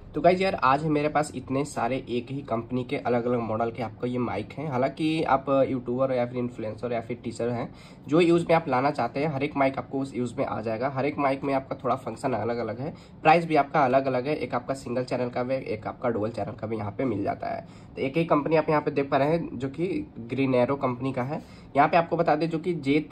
तो गाइज यार आज मेरे पास इतने सारे एक ही कंपनी के अलग अलग मॉडल के आपको ये माइक हैं। हालांकि आप यूट्यूबर या फिर इन्फ्लुएंसर या फिर टीचर हैं, जो यूज़ में आप लाना चाहते हैं हर एक माइक आपको उस यूज़ में आ जाएगा। हर एक माइक में आपका थोड़ा फंक्शन अलग अलग है, प्राइस भी आपका अलग अलग है। एक आपका सिंगल चैनल का भी, एक आपका डुअल चैनल का भी यहाँ पे मिल जाता है। तो एक ही कंपनी आप यहाँ पे देख पा रहे हैं जो कि ग्रीन एरो कंपनी का है। यहाँ पे आपको बता दें जो कि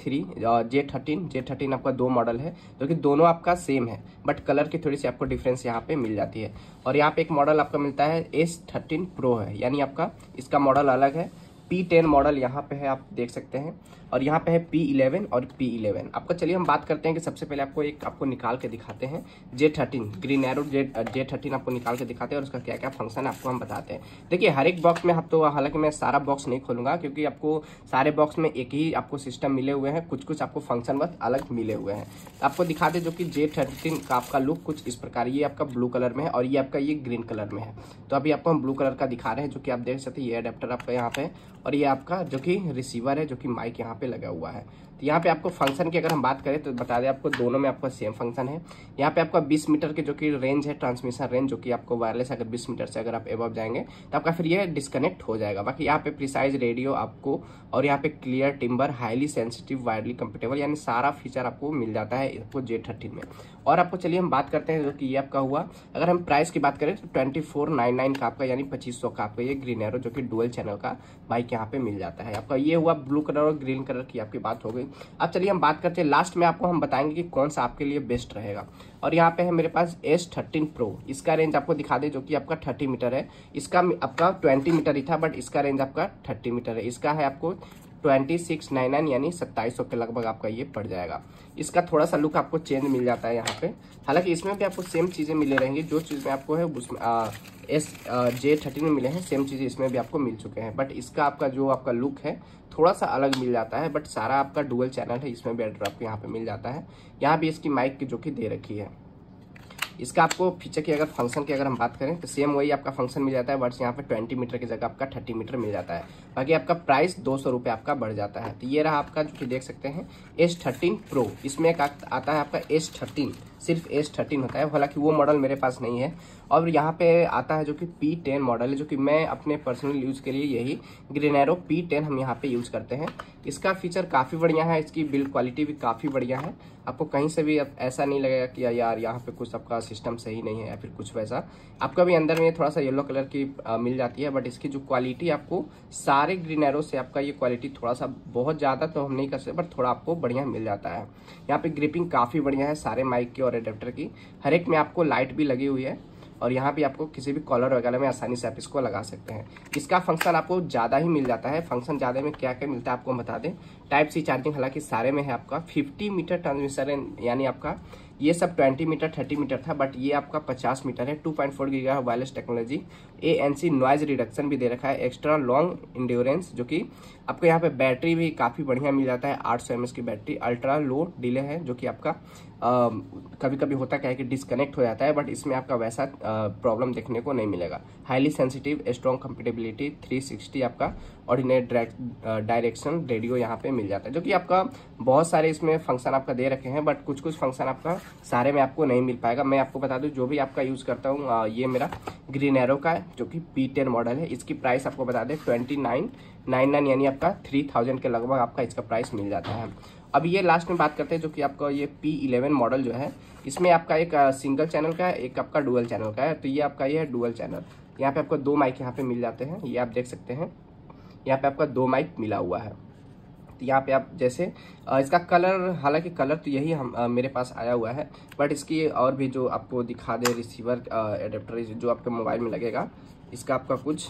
J13 आपका दो मॉडल है, जो कि दोनों आपका सेम है, बट कलर की थोड़ी सी आपको डिफरेंस यहाँ पे मिल जाती है। और यहाँ पे एक मॉडल आपका मिलता है S13 Pro है, यानी आपका इसका मॉडल अलग है। P10 मॉडल यहाँ पे है, आप देख सकते हैं। और यहाँ पे है P11 और P11 आपका। चलिए हम बात करते हैं कि सबसे पहले आपको निकाल के दिखाते हैं J13 ग्रीन एरो J13 आपको निकाल के दिखाते हैं और उसका क्या क्या फंक्शन है आपको हम बताते हैं। देखिए हर एक बॉक्स में आप तो, हालांकि मैं सारा बॉक्स नहीं खोलूंगा क्योंकि आपको सारे बॉक्स में एक ही आपको सिस्टम मिले हुए हैं, कुछ कुछ आपको फंक्शन बस अलग मिले हुए हैं। तो आपको दिखाते जो कि J13 का आपका लुक कुछ इस प्रकार, ये आपका ब्लू कलर में है और ये आपका ये ग्रीन कलर में है। तो अभी आपको हम ब्लू कलर का दिखा रहे हैं, जो कि आप देख सकते हैं ये अडेप्टर आपका यहाँ पे, और ये आपका जो कि रिसीवर है, जो कि माइक यहाँ पे लगा हुआ है। तो यहाँ पे आपको फंक्शन की अगर हम बात करें तो बता दें आपको दोनों में आपका सेम फंक्शन है। यहाँ पे आपका 20 मीटर के जो कि रेंज है, ट्रांसमिशन रेंज, जो कि आपको वायरलेस अगर 20 मीटर से अगर आप एबव जाएंगे तो आपका फिर ये डिस्कनेक्ट हो जाएगा। बाकी यहाँ पे प्रिसाइज रेडियो आपको, और यहाँ पे clear timbre, highly sensitive, widely compatible, यानी सारा फीचर आपको मिल जाता है आपको J13 में। और आपको चलिए हम बात करते हैं जो कि ये आपका हुआ, अगर हम प्राइस की बात करें तो 2499 का आपका, यानी 2500 का आपका ये ग्रीन एरो जो कि डुअल चैनल का बाइक यहाँ पे मिल जाता है आपका। ये हुआ ब्लू कलर और ग्रीन कलर की आपकी बात हो गई। अब चलिए हम बात करते हैं, लास्ट में आपको हम बताएंगे कि कौन सा आपके लिए बेस्ट रहेगा। और यहाँ पे है मेरे पास S13 Pro, इसका रेंज आपको दिखा दे जो कि आपका 30 मीटर है। इसका आपका 20 मीटर ही था, बट इसका रेंज आपका 30 मीटर है। इसका है आपको 2699, यानी 2700 के लगभग आपका ये पड़ जाएगा। इसका थोड़ा सा लुक आपको चेंज मिल जाता है यहाँ पे। हालांकि इसमें भी आपको सेम चीजें मिले रहेंगी, जो चीज में आपको है उसमें J13 में मिले हैं, सेम चीजें इसमें भी आपको मिल चुके हैं। बट इसका आपका जो आपका लुक है थोड़ा सा अलग मिल जाता है, बट सारा आपका डुअल चैनल है, इसमें भी एडर आपको यहाँ पे मिल जाता है। यहाँ भी इसकी माइक की जो कि दे रखी है। इसका आपको फीचर की अगर फंक्शन की अगर हम बात करें तो सेम वही आपका फंक्शन मिल जाता है, बट यहाँ पे 20 मीटर की जगह आपका 30 मीटर मिल जाता है। बाकी आपका प्राइस 200 रुपये आपका बढ़ जाता है। तो ये रहा आपका जो कि देख सकते हैं S13 Pro। इसमें एक आता है आपका S13, सिर्फ S13 होता है, हालांकि वो मॉडल मेरे पास नहीं है। और यहाँ पे आता है जो कि P10 मॉडल है, जो कि मैं अपने पर्सनल यूज के लिए यही ग्रीन एरो P10 हम यहाँ पे यूज करते हैं। इसका फीचर काफी बढ़िया है, इसकी बिल्ड क्वालिटी भी काफी बढ़िया है। आपको कहीं से भी ऐसा नहीं लगेगा कि यार यहाँ पे कुछ आपका सिस्टम सही नहीं है या फिर कुछ वैसा। आपका भी अंदर में थोड़ा सा येलो कलर की मिल जाती है, बट इसकी जो क्वालिटी आपको सारे ग्रीन एरो से आपका ये क्वालिटी थोड़ा सा, बहुत ज्यादा तो हम नहीं कर सकते, बट थोड़ा आपको बढ़िया मिल जाता है। यहाँ पे ग्रिपिंग काफी बढ़िया है सारे माइक की और एडेप्टर की। हर एक में आपको लाइट भी लगी हुई है, और यहाँ भी आपको किसी भी कॉलर वगैरह में आसानी से आप इसको लगा सकते हैं। इसका फंक्शन आपको ज़्यादा ही मिल जाता है। फंक्शन ज़्यादा में क्या क्या मिलता है आपको हम बता दें। टाइप सी चार्जिंग हालांकि सारे में है आपका। 50 मीटर ट्रांसमिशन, यानी आपका ये सब 20 मीटर 30 मीटर था, बट ये आपका 50 मीटर है। 2.4 giga wireless technology, ANC noise reduction भी दे रखा है, एक्स्ट्रा लॉन्ग इंड्योरेंस, जो कि आपको यहाँ पे बैटरी भी काफ़ी बढ़िया मिल जाता है। 800 mAh की बैटरी, अल्ट्रा लो डिले है, जो कि आपका कभी कभी होता क्या है कि डिस्कनेक्ट हो जाता है, बट इसमें आपका वैसा प्रॉब्लम देखने को नहीं मिलेगा। हाईली सेंसिटिव, स्ट्रॉन्ग कंपेटेबिलिटी, 360 आपका ऑर्डिनेट डायरेक्शन रेडियो यहाँ पे मिल जाता है, जो कि आपका बहुत सारे इसमें फंक्शन आपका दे रखे हैं, बट कुछ कुछ फंक्शन आपका सारे में आपको नहीं मिल पाएगा। मैं आपको बता दूं जो भी आपका यूज करता हूँ, ये मेरा ग्रीन एरो का है जो कि P10 मॉडल है। इसकी प्राइस आपको बता दें 2999, यानी आपका 3000 के लगभग आपका इसका प्राइस मिल जाता है। अब ये लास्ट में बात करते हैं जो कि आपका ये P11 मॉडल जो है, इसमें आपका एक सिंगल चैनल का है, एक आपका डुअल चैनल का है। तो ये आपका ये है डुअल चैनल। यहाँ पे आपको 2 माइक यहाँ पे मिल जाते हैं, ये आप देख सकते हैं। यहाँ पे आपका 2 माइक मिला हुआ है। तो यहाँ पे आप जैसे इसका कलर, हालांकि कलर तो यही मेरे पास आया हुआ है, बट इसकी और भी जो आपको दिखा दे रिसीवर एडेप्टर जो आपके मोबाइल में लगेगा, इसका आपका कुछ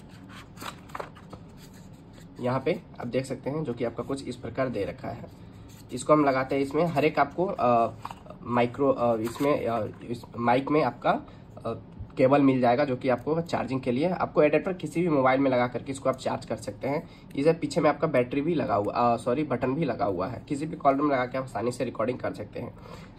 यहाँ पे आप देख सकते हैं, जो कि आपका कुछ इस प्रकार दे रखा है। इसको हम लगाते हैं, इसमें हर एक आपको इस माइक में आपका केबल मिल जाएगा, जो कि आपको चार्जिंग के लिए आपको एडेप्टर किसी भी मोबाइल में लगा करके इसको आप चार्ज कर सकते हैं। इसे पीछे में आपका बैटरी भी लगा हुआ, बटन भी लगा हुआ है, किसी भी कॉलर में लगा के आप आसानी से रिकॉर्डिंग कर सकते हैं।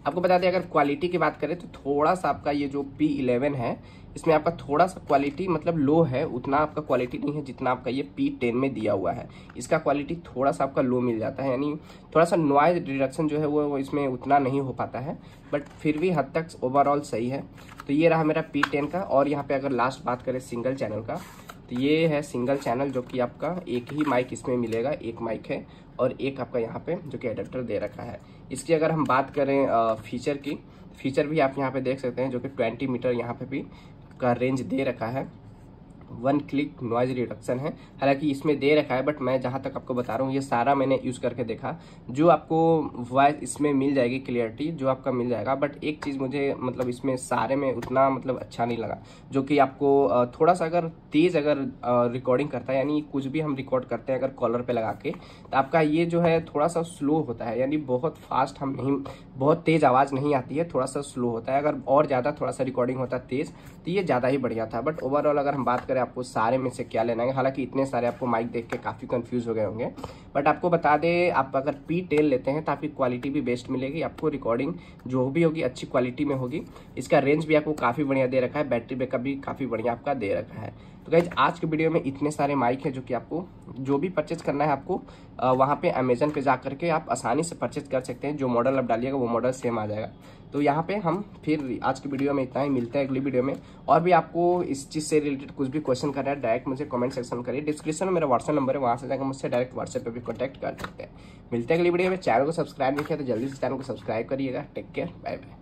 आपको बता दें अगर क्वालिटी की बात करें तो थोड़ा सा आपका ये जो P11 है इसमें आपका थोड़ा सा क्वालिटी मतलब लो है, उतना आपका क्वालिटी नहीं है जितना आपका ये P10 में दिया हुआ है। इसका क्वालिटी थोड़ा सा आपका लो मिल जाता है, यानी थोड़ा सा नॉइज रिडक्शन जो है वो इसमें उतना नहीं हो पाता है, बट फिर भी हद तक ओवरऑल सही है। तो ये रहा मेरा P10 का। और यहाँ पे अगर लास्ट बात करें सिंगल चैनल का, तो ये है सिंगल चैनल जो कि आपका एक ही माइक इसमें मिलेगा, एक माइक है और एक आपका यहाँ पे जो कि एडेप्टर दे रखा है। इसकी अगर हम बात करें फीचर की, फीचर भी आप यहाँ पे देख सकते हैं जो कि 20 मीटर यहाँ पे भी का रेंज दे रखा है। 1 क्लिक नॉइज रिडक्शन है, हालांकि इसमें दे रखा है, बट मैं जहां तक आपको बता रहा हूँ ये सारा मैंने यूज करके देखा, जो आपको वॉइस इसमें मिल जाएगी, क्लियरिटी जो आपका मिल जाएगा। बट एक चीज मुझे मतलब इसमें सारे में उतना मतलब अच्छा नहीं लगा, जो कि आपको थोड़ा सा अगर तेज अगर रिकॉर्डिंग करता है, यानी कुछ भी हम रिकॉर्ड करते हैं अगर कॉलर पे लगा के, तो आपका ये जो है थोड़ा सा स्लो होता है, यानी बहुत फास्ट हम नहीं, बहुत तेज आवाज नहीं आती है, थोड़ा सा स्लो होता है। अगर और ज्यादा थोड़ा सा रिकॉर्डिंग होता तेज तो ये ज्यादा ही बढ़िया था। बट ओवरऑल अगर हम बात करें आपको सारे में से क्या लेना है, हालांकि इतने सारे आपको माइक देख के काफी कंफ्यूज हो गए होंगे, बट आपको बता दें आप अगर P10 लेते हैं तो आपकी क्वालिटी भी बेस्ट मिलेगी, आपको रिकॉर्डिंग जो भी होगी अच्छी क्वालिटी में होगी। इसका रेंज भी आपको काफी बढ़िया दे रखा है, बैटरी बैकअप भी काफी बढ़िया आपका दे रखा है। तो गाइज आज के वीडियो में इतने सारे माइक है जो कि आपको जो भी परचेज करना है आपको वहाँ पे अमेजन पे जा करके आप आसानी से परचेज कर सकते हैं। जो मॉडल आप डालिएगा वो मॉडल सेम आ जाएगा। तो यहाँ पे हम फिर आज की वीडियो में इतना ही, मिलते हैं अगली वीडियो में। और भी आपको इस चीज़ से रिलेटेड कुछ भी क्वेश्चन करना है डायरेक्ट मुझे कमेंट सेक्शन में करिए, डिस्क्रिप्शन में मेरा व्हाट्सएप नंबर है, वहाँ से जाकर मुझसे डायरेक्ट व्हाट्सएप पे भी कॉन्टैक्ट कर सकते हैं। मिलते हैं अगली वीडियो में। चैनल को सब्सक्राइब नहीं किया तो जल्दी से चैनल को सब्सक्राइब करिएगा। Take care, bye bye.